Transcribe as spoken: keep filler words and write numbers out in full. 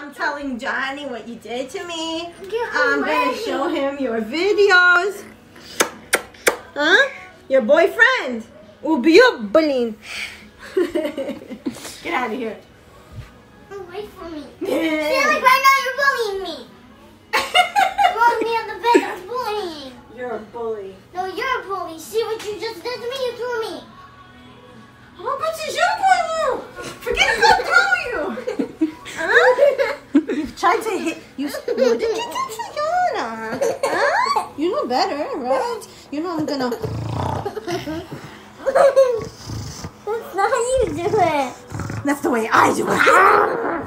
I'm telling Johnny what you did to me. I'm going to show him your videos. Huh? Your boyfriend will be your bullying. Get out of here. Away from me. See, like right now you're bullying me. You're on me on the bed, that's bullying. You're a bully. No, you're a bully. See what you just did to me? You threw me. Oh, but it's your boy. Forget about throwing you. Huh? You've tried to hit. You, what did you do to Yana? Huh? You know better, right? You know I'm gonna. That's not how you do it. That's the way I do it.